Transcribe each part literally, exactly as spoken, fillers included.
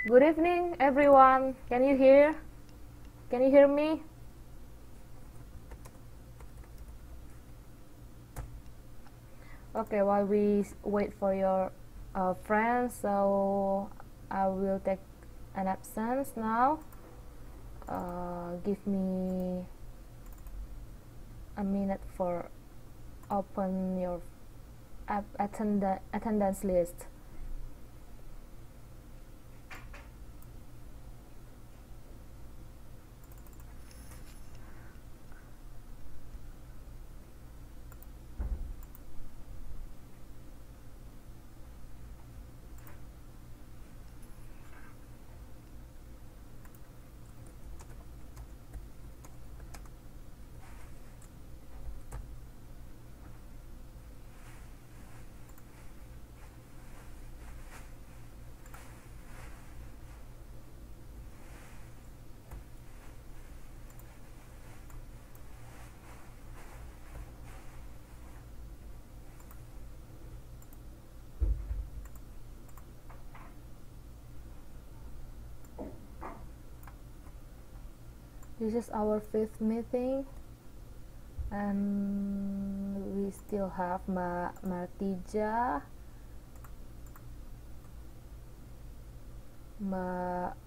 Good evening, everyone. Can you hear? Can you hear me? Okay, while we wait for your uh, friends, so I will take an absence now. Uh, give me a minute for open your attend attendance list. This is our fifth meeting, and we still have Mbak Martija, Mbak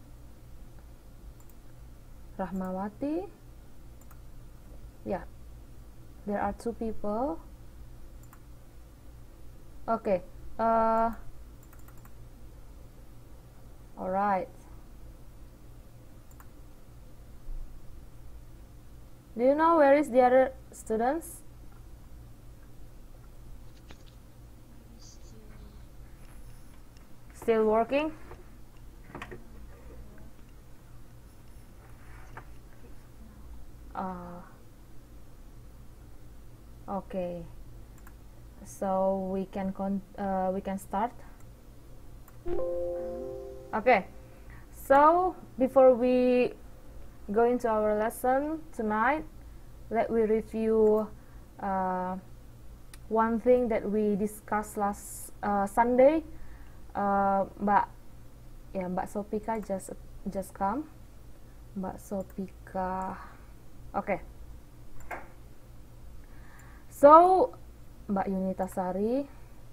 Rahmawati. Yeah, there are two people. Okay. Uh, all right. Do you know where is the other students? Still working? Uh, okay. So we can con uh, we can start. Okay. So before we go into our lesson tonight, let we review uh, one thing that we discussed last uh, Sunday. Uh, Mbak, ya Mbak Sopika just just come. Mbak Sopika, oke. Okay. So Mbak Yunita Sari.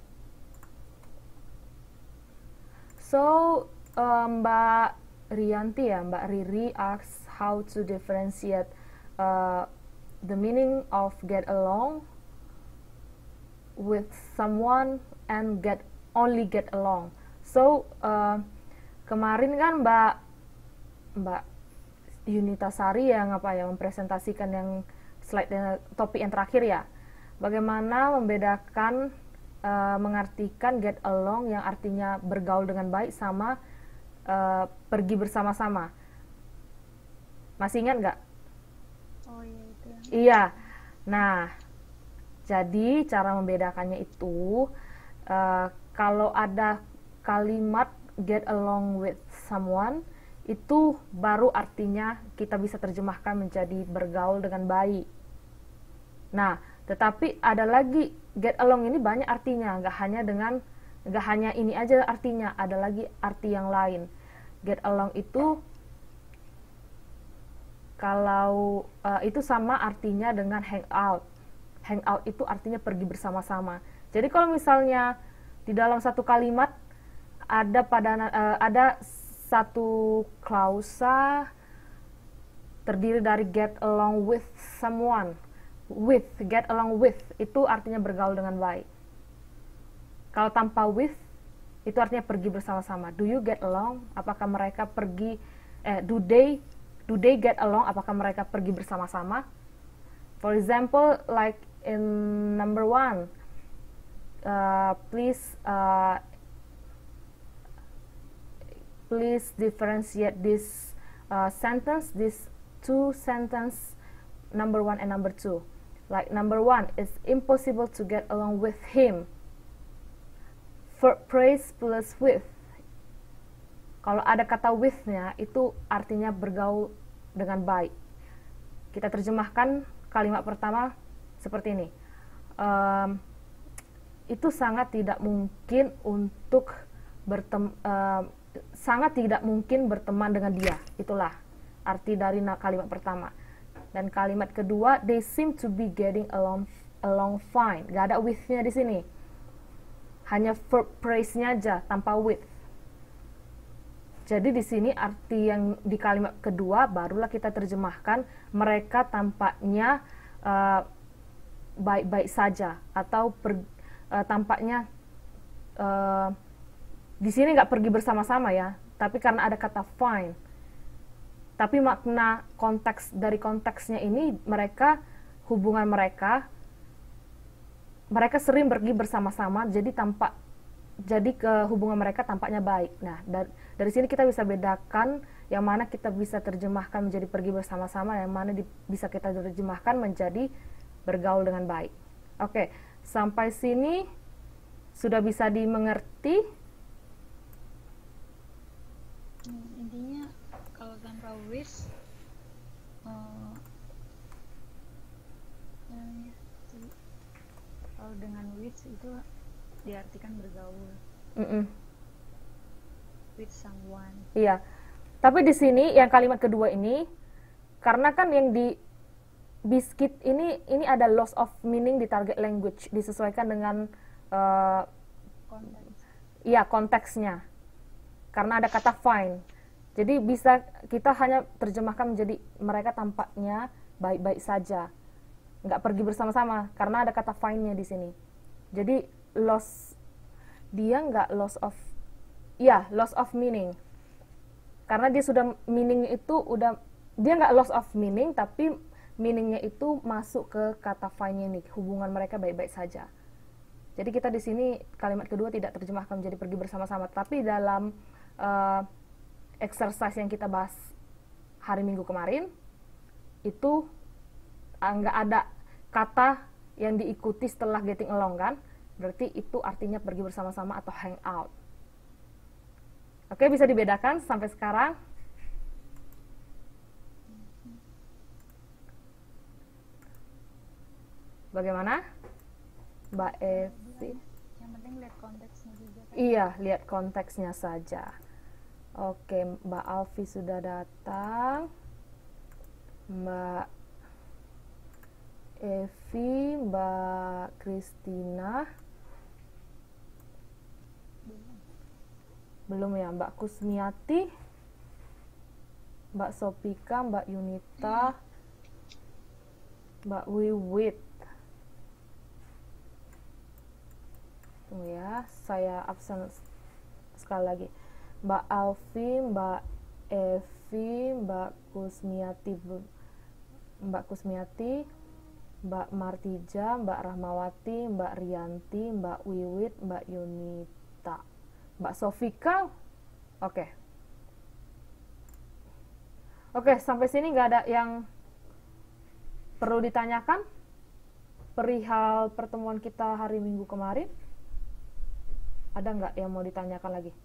So uh, Mbak Rianti ya, Mbak Riri asks how to differentiate uh, the meaning of get along with someone and get only get along. So uh, kemarin kan Mbak Mbak Yunita Sari yang apa ya mempresentasikan yang slide yang topik yang terakhir ya, bagaimana membedakan uh, mengartikan get along yang artinya bergaul dengan baik sama uh, pergi bersama-sama. Masih ingat nggak? Oh iya itu ya. Iya. Nah, jadi cara membedakannya itu uh, kalau ada kalimat get along with someone, itu baru artinya kita bisa terjemahkan menjadi bergaul dengan baik. Nah, tetapi ada lagi get along ini banyak artinya, nggak hanya dengan nggak hanya ini aja artinya, ada lagi arti yang lain. Get along itu kalau uh, itu sama artinya dengan hangout. Hangout itu artinya pergi bersama-sama. Jadi kalau misalnya di dalam satu kalimat ada pada uh, ada satu klausa terdiri dari get along with someone. With, get along with itu artinya bergaul dengan baik. Kalau tanpa with itu artinya pergi bersama-sama. Do you get along? Apakah mereka pergi eh do they Do they get along? Apakah mereka pergi bersama-sama? For example, like in number one, uh, please, uh, please differentiate this uh, sentence, this two sentence, number one and number two. Like number one, it's impossible to get along with him. For praise plus with. Kalau ada kata with-nya, itu artinya bergaul dengan baik. Kita terjemahkan kalimat pertama seperti ini. Um, itu sangat tidak mungkin untuk bertem, uh, sangat tidak mungkin berteman dengan dia. Itulah arti dari kalimat pertama. Dan kalimat kedua, they seem to be getting along along fine. Gak ada with-nya di sini. Hanya verb phrase-nya aja tanpa with. Jadi di sini arti yang di kalimat kedua barulah kita terjemahkan mereka tampaknya uh, baik-baik saja, atau per, uh, tampaknya uh, di sini nggak pergi bersama-sama ya, tapi karena ada kata fine. Tapi makna konteks dari konteksnya ini, mereka hubungan mereka mereka sering pergi bersama-sama, jadi tampak jadi ke hubungan mereka tampaknya baik. Nah, dari, dari sini kita bisa bedakan yang mana kita bisa terjemahkan menjadi pergi bersama-sama, yang mana di, bisa kita terjemahkan menjadi bergaul dengan baik. Oke, sampai sini sudah bisa dimengerti? Hmm, intinya kalau tanpa with, uh, ya, kalau dengan with itu diartikan bergaul. Mm-mm. With someone. Iya. Tapi di sini yang kalimat kedua ini, karena kan yang di biscuit ini ini ada loss of meaning di target language, disesuaikan dengan uh, Konteks. iya konteksnya. Karena ada kata fine. Jadi bisa kita hanya terjemahkan menjadi mereka tampaknya baik-baik saja. Nggak pergi bersama-sama karena ada kata fine-nya di sini. Jadi loss, dia nggak loss of, ya loss of meaning, karena dia sudah meaning itu udah, dia nggak loss of meaning, tapi meaningnya itu masuk ke kata fine ini, hubungan mereka baik-baik saja. Jadi kita di sini kalimat kedua tidak terjemahkan menjadi pergi bersama-sama, tapi dalam uh, exercise yang kita bahas hari Minggu kemarin itu nggak uh, ada kata yang diikuti setelah getting along kan. Berarti itu artinya pergi bersama-sama atau hang out. Oke, bisa dibedakan sampai sekarang? Bagaimana? Mbak Evi? Yang penting lihat konteksnya juga kan? Iya, lihat konteksnya saja. Oke, Mbak Alfi sudah datang. Mbak Evi, Mbak Kristina. Belum ya, Mbak Kusmiati, Mbak Sopika, Mbak Yunita, Mbak Wiwit. Tunggu ya, saya absen sekali lagi. Mbak Alfi, Mbak Evi, Mbak Kusmiati, Mbak Kusmiati, Mbak Martija, Mbak Rahmawati, Mbak Rianti, Mbak Wiwit, Mbak Yunita. Mbak Sofika, oke, okay. oke okay, sampai sini nggak ada yang perlu ditanyakan perihal pertemuan kita hari Minggu kemarin. Ada nggak yang mau ditanyakan lagi?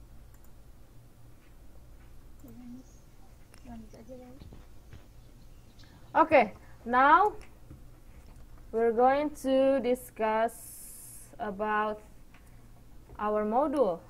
Lanjut aja ya. Oke, okay, now we're going to discuss about our module.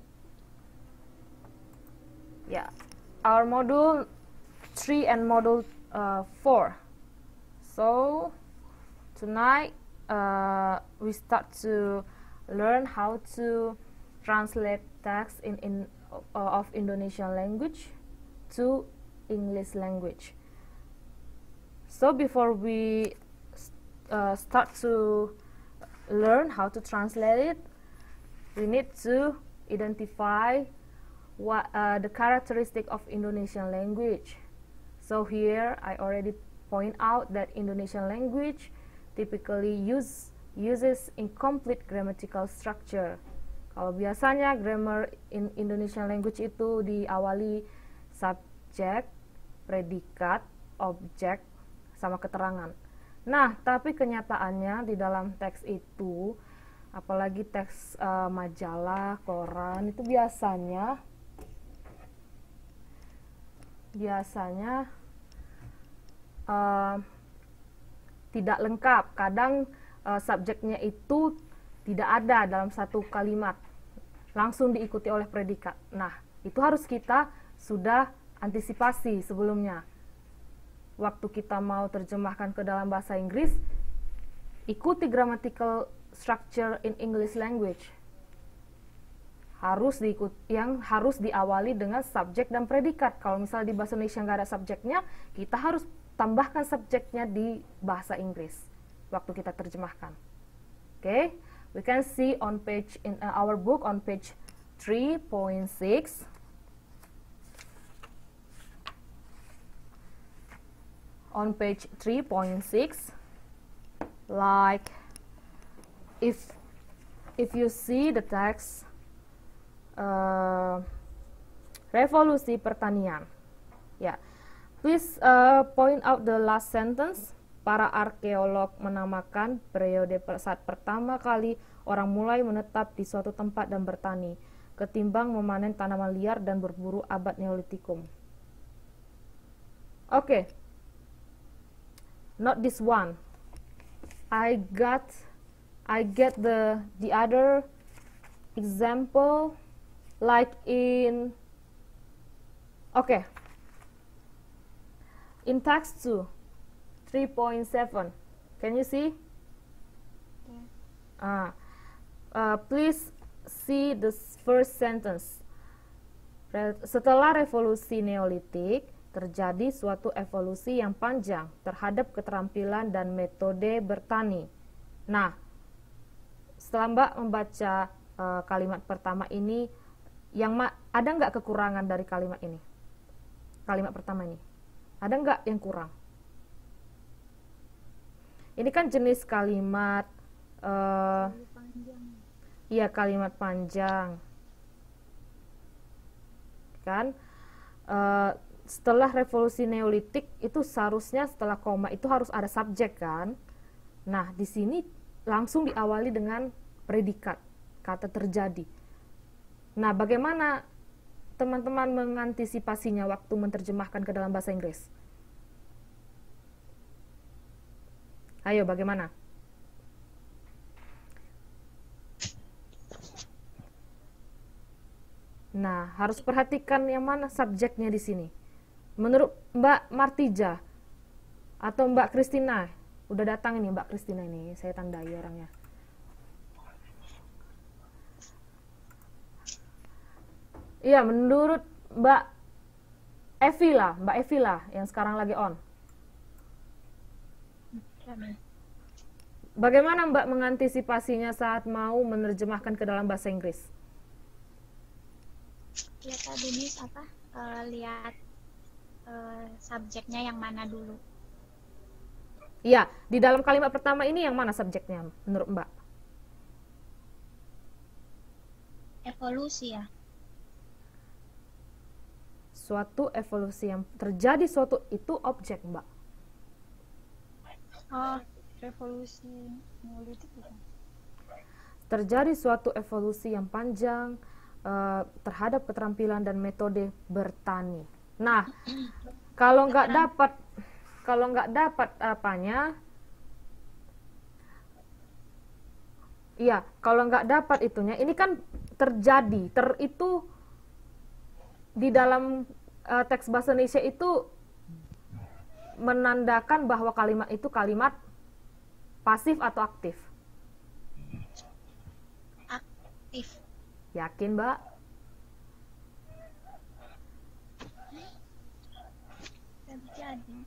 Yeah, our module three and module uh, four. So tonight uh, we start to learn how to translate text in, in uh, of Indonesian language to English language. So before we uh, start to learn how to translate it, we need to identify what uh, the characteristic of Indonesian language. So here I already point out that Indonesian language typically use uses incomplete grammatical structure. Kalau biasanya grammar in Indonesian language itu diawali subjek, predikat, objek, sama keterangan. Nah, tapi kenyataannya di dalam teks itu, apalagi teks uh, majalah, koran, itu biasanya biasanya uh, tidak lengkap. Kadang uh, subjeknya itu tidak ada dalam satu kalimat, langsung diikuti oleh predikat. Nah, Itu harus kita sudah antisipasi sebelumnya. Waktu kita mau terjemahkan ke dalam bahasa Inggris, ikuti grammatical structure in English language. Harus diikut, yang harus diawali dengan subjek dan predikat. Kalau misalnya di bahasa Indonesia nggak ada subjeknya, kita harus tambahkan subjeknya di bahasa Inggris waktu kita terjemahkan. Oke, okay? We can see on page in uh, our book on page three point six. On page three point six, like if if you see the text, uh, revolusi pertanian, ya, yeah. Please uh, point out the last sentence. Para arkeolog menamakan periode saat pertama kali orang mulai menetap di suatu tempat dan bertani, ketimbang memanen tanaman liar dan berburu abad Neolitikum. Oke. Okay. Not this one. I got I get the the other example like in okay. In text two, three point seven. Can you see? Yeah. Ah. Uh, please see the first sentence. Re- setelah revolusi Neolitik, terjadi suatu evolusi yang panjang terhadap keterampilan dan metode bertani. Nah, setelah Mbak membaca uh, kalimat pertama ini, yang ma- ada nggak kekurangan dari kalimat ini? Kalimat pertama ini, ada nggak yang kurang? Ini kan jenis kalimat, uh, Panjang. iya kalimat panjang, kan? Uh, Setelah revolusi Neolitik itu seharusnya setelah koma itu harus ada subjek kan. Nah, di sini langsung diawali dengan predikat, kata terjadi. Nah, bagaimana teman-teman mengantisipasinya waktu menerjemahkan ke dalam bahasa Inggris? Ayo, bagaimana? Nah, harus perhatikan yang mana subjeknya di sini. Menurut Mbak Martija atau Mbak Kristina, udah datang ini Mbak Kristina ini, saya tandai orangnya. Iya, menurut Mbak Evi lah, Mbak Evi lah yang sekarang lagi on. Bagaimana Mbak mengantisipasinya saat mau menerjemahkan ke dalam bahasa Inggris? Ya tadi Miss apa? Uh, lihat Uh, subjeknya yang mana dulu? Iya, di dalam kalimat pertama ini yang mana subjeknya menurut Mbak? Evolusi ya. Suatu evolusi yang terjadi suatu itu objek Mbak. Oh, revolusi Neolitik bukan? Terjadi suatu evolusi yang panjang uh, terhadap keterampilan dan metode bertani. Nah, kalau nggak dapat, kalau nggak dapat apanya, iya, kalau nggak dapat itunya, ini kan terjadi, ter itu di dalam uh, teks bahasa Indonesia itu menandakan bahwa kalimat itu kalimat pasif atau aktif. Aktif. Yakin, Mbak? Terjadi.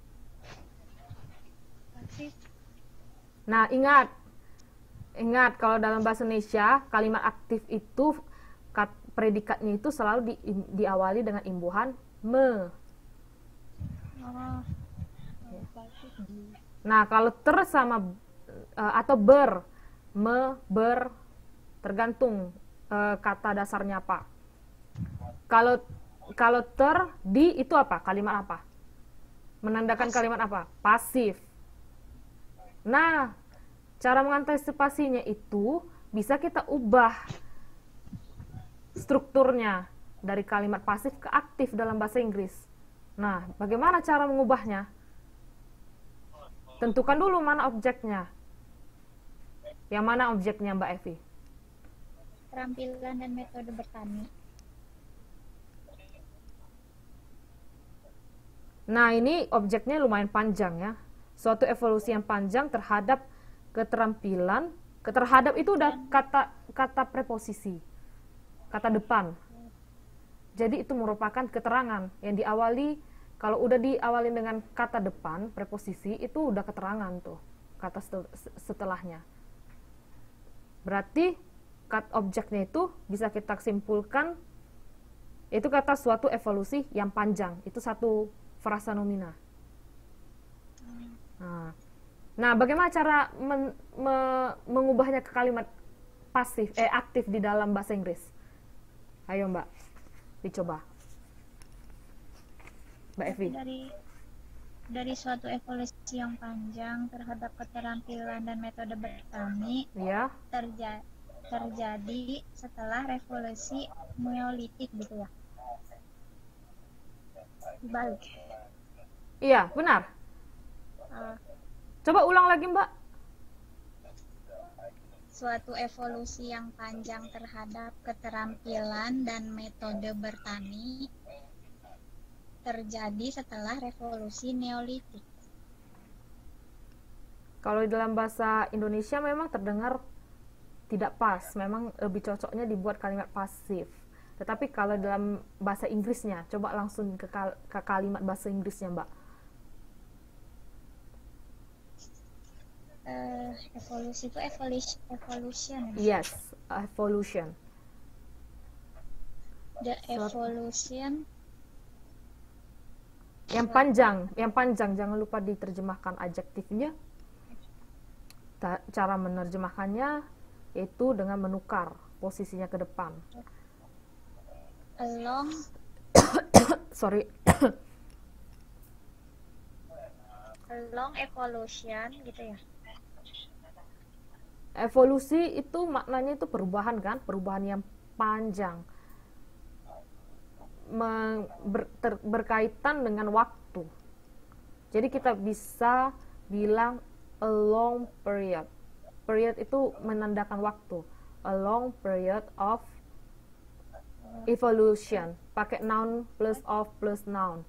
Aktif. Nah, ingat. Ingat kalau dalam bahasa Indonesia kalimat aktif itu kat, predikatnya itu selalu di, diawali dengan imbuhan me. Oh. Nah, kalau ter sama uh, atau ber, me, ber, tergantung uh, kata dasarnya apa. Kalau kalau ter, di itu apa? Kalimat apa? Menandakan kalimat apa? Pasif. Nah, cara mengantisipasinya itu bisa kita ubah strukturnya dari kalimat pasif ke aktif dalam bahasa Inggris. Nah, bagaimana cara mengubahnya? Tentukan dulu mana objeknya. Yang mana objeknya, Mbak Evi? Keterampilan dan metode bertani. Nah, ini objeknya lumayan panjang ya. Suatu evolusi yang panjang terhadap keterampilan, keterhadap itu udah kata kata preposisi, kata depan. Jadi itu merupakan keterangan yang diawali, kalau udah diawali dengan kata depan, preposisi, itu udah keterangan tuh, kata setelahnya. Berarti kata objeknya itu bisa kita simpulkan, itu kata suatu evolusi yang panjang, itu satu frasa nomina. Nah, nah bagaimana cara men, me, mengubahnya ke kalimat pasif, eh aktif di dalam bahasa Inggris? Ayo Mbak, dicoba. Mbak Evi. Dari dari suatu evolusi yang panjang terhadap keterampilan dan metode bertani ya. terja, terjadi setelah revolusi Neolitik gitu ya. Balik. Iya, benar. Uh, Coba ulang lagi, Mbak. Suatu evolusi yang panjang terhadap keterampilan dan metode bertani terjadi setelah revolusi Neolitik. Kalau di dalam bahasa Indonesia memang terdengar tidak pas, memang lebih cocoknya dibuat kalimat pasif. Tetapi kalau dalam bahasa Inggrisnya, coba langsung ke, kal ke kalimat bahasa Inggrisnya, Mbak. Uh, evolusi itu evolution, evolution. Yes, evolution. The evolution. Yang panjang, yang panjang, jangan lupa diterjemahkan adjektifnya. Ta cara menerjemahkannya yaitu dengan menukar posisinya ke depan. Along. Sorry. Along evolution gitu ya. Evolusi itu maknanya itu perubahan kan, perubahan yang panjang, ber, ter, berkaitan dengan waktu. Jadi kita bisa bilang a long period. Period itu menandakan waktu. A long period of evolution. Pakai noun plus of plus noun.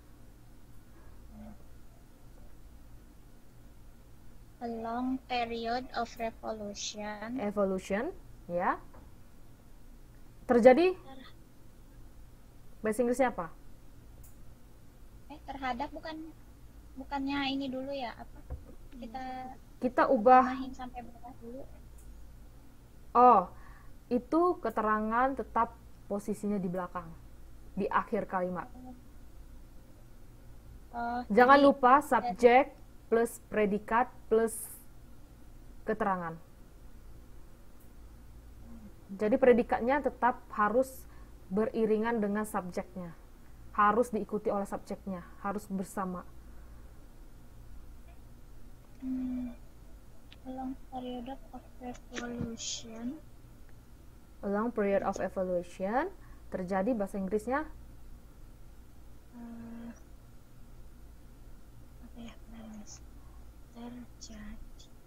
A long period of revolution. Evolution, ya. Terjadi. Bahasa Inggrisnya apa? Eh terhadap bukan, bukannya ini dulu ya apa? Kita kita ubah. Sampai berapa dulu? Oh, itu keterangan tetap posisinya di belakang, di akhir kalimat. Oh, jangan jadi, lupa subjek plus predikat plus keterangan. Jadi predikatnya tetap harus beriringan dengan subjeknya, harus diikuti oleh subjeknya, harus bersama. Hmm, a long period of evolution. A long period of evolution terjadi, bahasa Inggrisnya uh, apa ya, terjadi.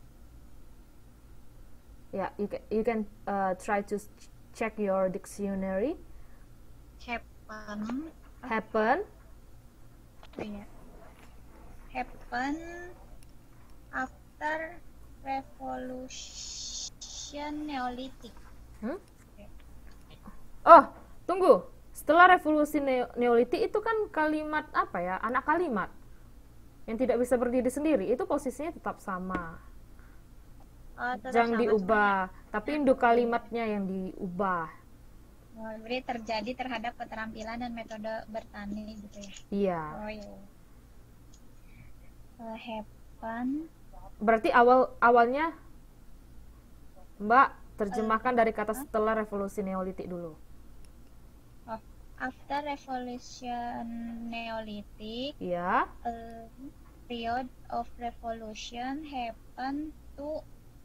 Ya, yeah, you can, you can uh, try to check your dictionary. Happen. Happen. Oh, ya. Happen after revolution Neolithic. Hmm? Oh, tunggu. Setelah revolusi Neolitik itu kan kalimat apa ya? Anak kalimat yang tidak bisa berdiri sendiri, itu posisinya tetap sama. Oh, jangan sama diubah, sama. Tapi induk kalimatnya yang diubah. Oh, berarti terjadi terhadap keterampilan dan metode bertani gitu ya? Iya. Oh iya. Uh, happen. Berarti awal awalnya Mbak terjemahkan uh, dari kata uh, setelah revolusi Neolitik dulu. Oh, after revolution Neolithic. Iya. A period of revolution happen to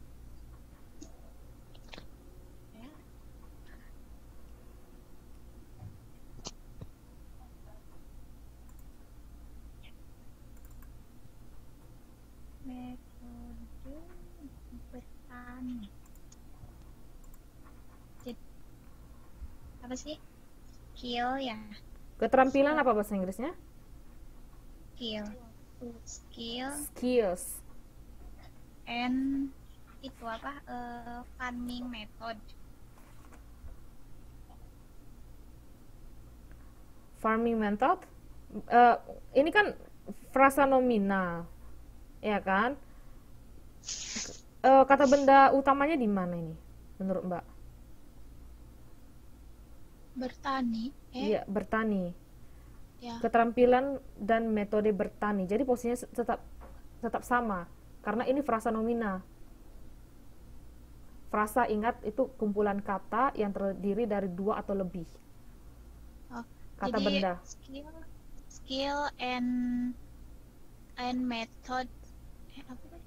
metode bertani. Jadi, apa sih? Skill ya. Keterampilan apa bahasa Inggrisnya? skill. To skill skills. and itu apa? eh, farming method. Farming method. Eh, ini kan frasa nominal, ya kan? Eh, kata benda utamanya di mana ini, menurut Mbak? Bertani. Eh, Iya, bertani. ya. Keterampilan dan metode bertani. Jadi posisinya se- tetap tetap sama karena ini frasa nominal. Frasa, ingat, itu kumpulan kata yang terdiri dari dua atau lebih Oh, kata jadi benda. skill, skill and and method. Eh, apa tuh?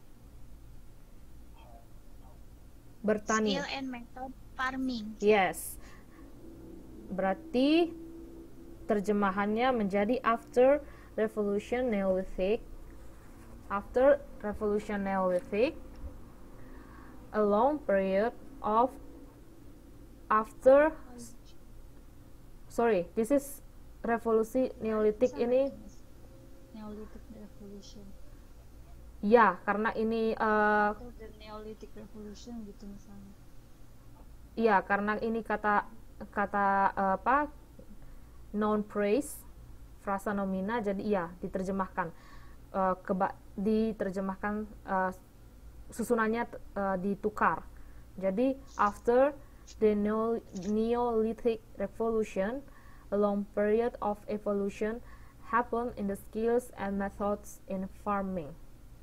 Bertani. Skill and method farming. Yes. Berarti terjemahannya menjadi after revolution Neolithic. After revolution Neolithic, a long period of after sorry, this is revolusi Neolithic ini. Neolithic Revolution Ya, karena ini uh, atau the Neolithic Revolution gitu misalnya. ya karena ini kata kata uh, apa noun phrase, frasa nomina, jadi iya diterjemahkan uh, keba diterjemahkan uh, susunannya uh, ditukar. Jadi after the Neo Neolithic Revolution, a long period of evolution happened in the skills and methods in farming.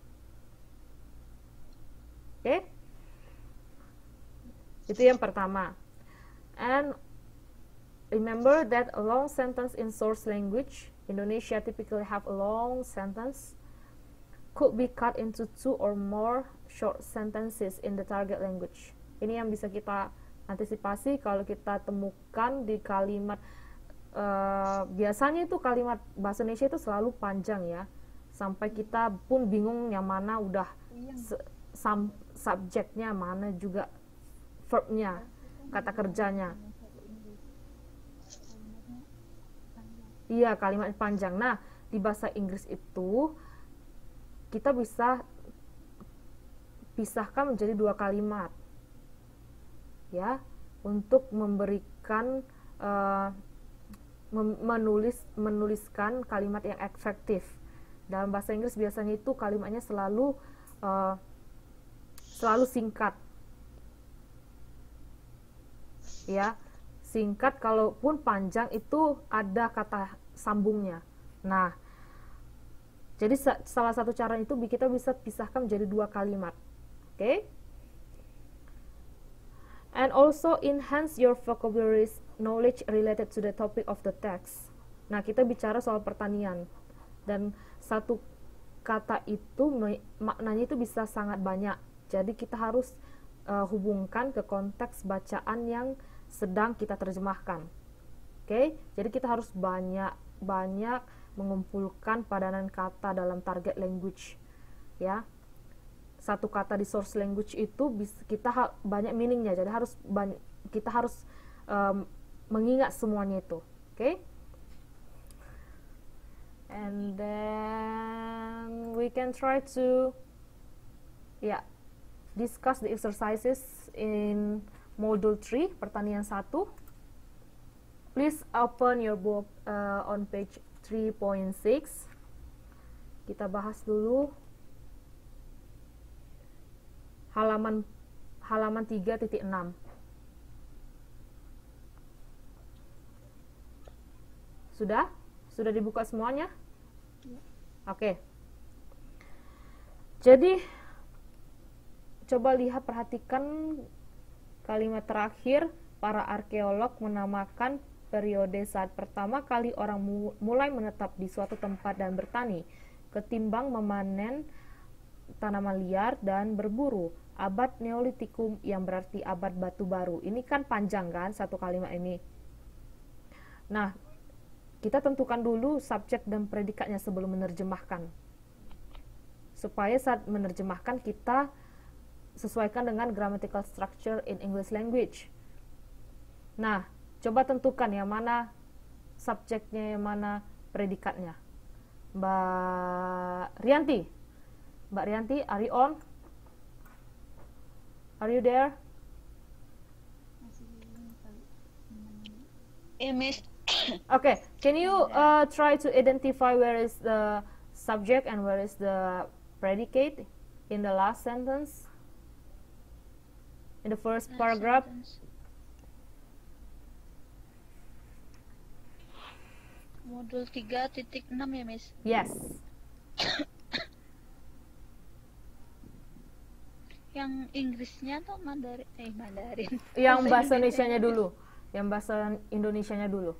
Oke, okay? Itu yang pertama. And remember that a long sentence in source language, Indonesia typically have a long sentence, could be cut into two or more short sentences in the target language. Ini yang bisa kita antisipasi kalau kita temukan di kalimat, uh, biasanya itu kalimat bahasa Indonesia itu selalu panjang ya, sampai kita pun bingung yang mana udah sam subjeknya, mana juga verbnya, kata kerjanya. Iya, kalimat panjang. Nah, di bahasa Inggris itu kita bisa pisahkan menjadi dua kalimat, ya, untuk memberikan uh, menulis menuliskan kalimat yang efektif. Dalam bahasa Inggris biasanya itu kalimatnya selalu uh, selalu singkat, ya, singkat. Kalaupun panjang itu ada kata sambungnya. Nah, jadi salah satu cara itu kita bisa pisahkan menjadi dua kalimat. Oke? Okay? And also enhance your vocabulary knowledge related to the topic of the text. Nah, kita bicara soal pertanian. Dan satu kata itu maknanya itu bisa sangat banyak. Jadi kita harus uh, hubungkan ke konteks bacaan yang sedang kita terjemahkan. Oke? Okay? Jadi kita harus banyak-banyak mengumpulkan padanan kata dalam target language, ya. Satu kata di source language itu bisa, kita banyak meaningnya, jadi harus banyak, kita harus um, mengingat semuanya itu. Oke? Okay? And then we can try to ya yeah, discuss the exercises in module three, pertanian satu. Please open your book uh, on page three point six. Kita bahas dulu halaman halaman tiga titik enam. Sudah? Sudah dibuka semuanya? Oke. Okay. Jadi coba lihat, perhatikan kalimat terakhir. Para arkeolog menamakan periode saat pertama kali orang mulai menetap di suatu tempat dan bertani, ketimbang memanen tanaman liar dan berburu. Abad Neolitikum, yang berarti abad batu baru. Ini kan panjang kan satu kalimat ini. Nah, kita tentukan dulu subjek dan predikatnya sebelum menerjemahkan, supaya saat menerjemahkan kita sesuaikan dengan grammatical structure in English language. Nah, coba tentukan yang mana subjeknya, yang mana predikatnya. Mbak Rianti. Mbak Rianti, are you on? Are you there? Masih ini kali. Eh, Miss. Okay, can you uh, try to identify where is the subject and where is the predicate in the last sentence? In the first Last paragraph? sentence. Modul tiga titik enam ya, Miss? Yes. Yang Inggrisnya tuh Mandarin, eh Mandarin. Yang bahasa Inggrisnya. Indonesianya dulu. Yang bahasa Indonesianya dulu.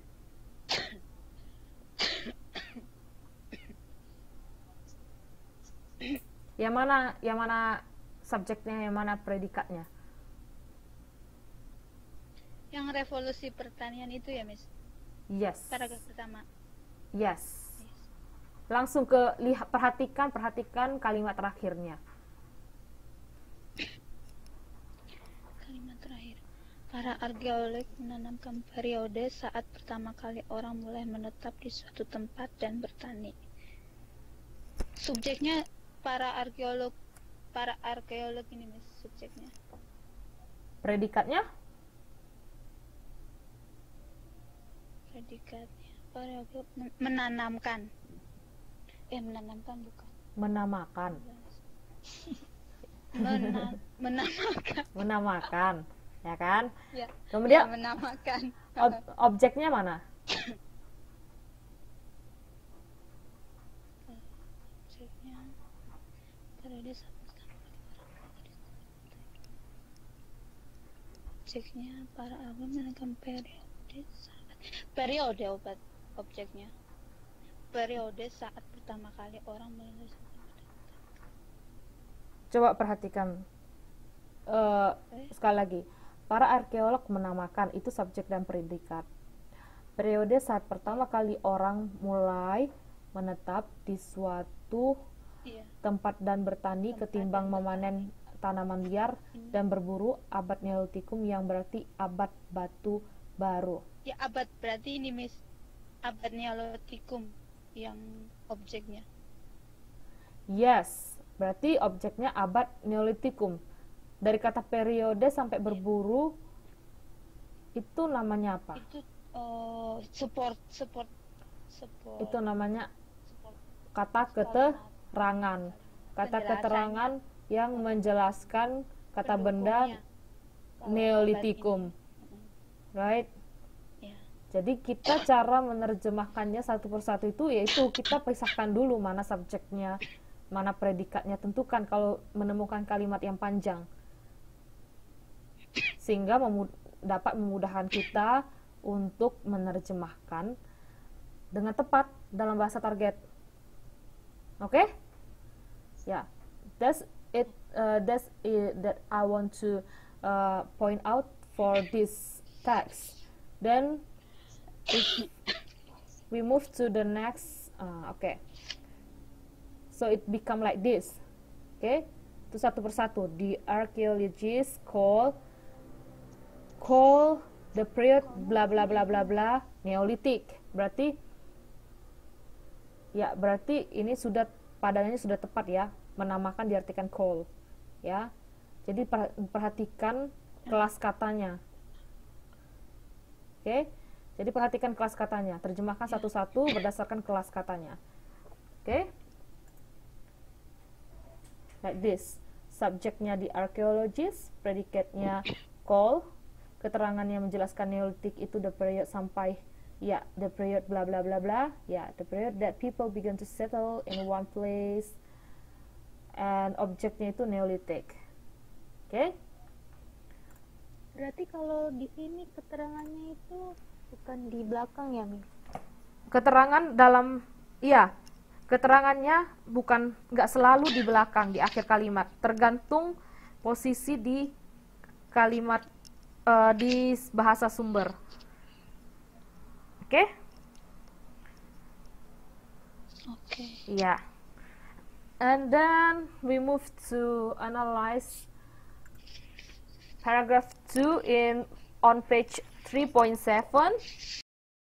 Yang mana, yang mana subjeknya, yang mana predikatnya? Yang revolusi pertanian itu ya, Miss? Yes. Paragraf pertama. Yes. Yes. Langsung ke lihat, perhatikan, perhatikan kalimat terakhirnya. Kalimat terakhir. Para arkeolog menanamkan periode saat pertama kali orang mulai menetap di suatu tempat dan bertani. Subjeknya para arkeolog, para arkeolog ini, Miss, subjeknya. Predikatnya? Predikatnya para arkeolog men- menanamkan. Eh, menanamkan bukan. Menamakan. Mena- menamakan. Menamakan, ya kan? Ya. Kemudian ya, menamakan. ob- objeknya mana? Subjeknya periode saat pertama kali orang mulai objeknya para arkeolog menanamkan periode saat periode obat objeknya periode saat pertama kali orang mulai. Coba perhatikan uh, sekali lagi. Para arkeolog menamakan, itu subjek dan predikat. Periode saat pertama kali orang mulai menetap di suatu Iya. tempat dan bertani Tempat ketimbang dan memanen tanaman liar dan berburu, abad Neolitikum yang berarti abad batu baru. Ya, abad berarti ini, Miss, abad Neolitikum yang objeknya. Yes, berarti objeknya abad Neolitikum. Dari kata periode sampai berburu itu namanya apa? Itu uh, support support support Itu namanya support kata keterangan. Kata Penjelasan. keterangan yang menjelaskan kata benda pendukungnya. Kalau Neolitikum. obat ini. Right? Ya. Jadi kita cara menerjemahkannya satu persatu itu yaitu kita pisahkan dulu mana subjeknya, mana predikatnya. Tentukan kalau menemukan kalimat yang panjang. Sehingga memu- dapat memudahkan kita untuk menerjemahkan dengan tepat dalam bahasa target. Oke? Okay? Ya, yeah. That's it. Uh, that's it that I want to uh, point out for this text. Then if we move to the next. Uh, okay. So it become like this. Okay? Itu satu persatu. The archaeologists call call the period bla bla bla bla bla Neolithic. Berarti ya berarti ini sudah padanannya sudah tepat ya, menamakan diartikan call ya. Jadi perhatikan kelas katanya. Oke. Okay? Jadi perhatikan kelas katanya, terjemahkan satu-satu berdasarkan kelas katanya. Oke. Okay? Like this. Subjeknya di archaeologist, predikatnya call, keterangannya menjelaskan Neolithic itu the period sampai ya, yeah, the period bla bla bla bla, ya, yeah, the period that people began to settle in one place, and objeknya itu Neolithic. Oke? Okay? Berarti kalau di sini keterangannya itu bukan di belakang ya, Mi? Keterangan dalam, iya, keterangannya bukan, nggak selalu di belakang, di akhir kalimat, tergantung posisi di kalimat, uh, di bahasa sumber. Oke? Okay? Oke. Okay. Yeah. And then we move to analyze paragraph two in on page three point seven.